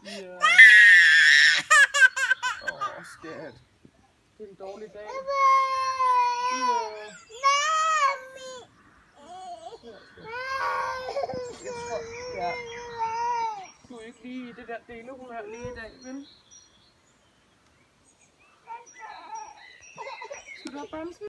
Ja. Skat. Det er en dårlig dag. Jeg tror, ja. Du er ikke lige i det der delehumør lige i dag, vel? Skal du have bamsen?